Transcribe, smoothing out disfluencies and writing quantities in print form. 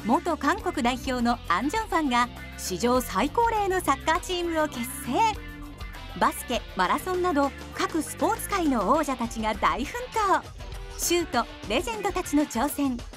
元韓国代表のアン・ジョンファンが史上最高齢のサッカーチームを結成。バスケ、マラソンなど各スポーツ界の王者たちが大奮闘。シュート、レジェンドたちの挑戦。